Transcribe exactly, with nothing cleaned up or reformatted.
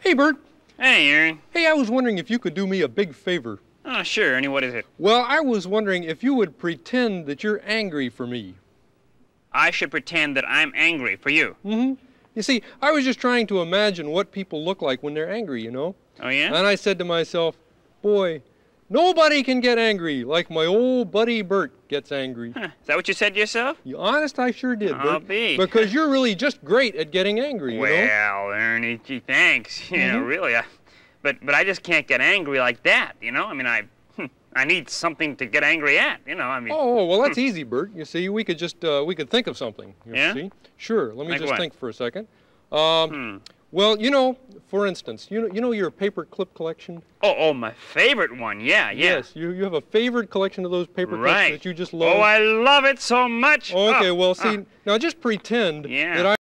Hey, Bert. Hey, Aaron. Hey, I was wondering if you could do me a big favor. Oh, sure, Ernie, what is it? Well, I was wondering if you would pretend that you're angry for me. I should pretend that I'm angry for you. Mm-hmm. You see, I was just trying to imagine what people look like when they're angry, you know? Oh, yeah? And I said to myself, boy, nobody can get angry like my old buddy Bert gets angry. Huh. Is that what you said to yourself? You honest, I sure did, Bert. I'll be. Because you're really just great at getting angry, you know? Well, Ernie, gee, thanks. You Mm-hmm. know, really. I, but but I just can't get angry like that, you know? I mean, I I need something to get angry at, you know? I mean. Oh, well, that's easy, Bert. You see, we could just, uh, we could think of something. You Yeah? see? Sure, let me Like just what? think for a second. Um, Hmm. Well, you know, for instance, you know, you know your paper clip collection? Oh, oh, my favorite one. Yeah, yeah. Yes, you, you have a favorite collection of those paper clips Right. that you just love. Oh, I love it so much. Okay, Oh, well, see, uh. now just pretend Yeah. that I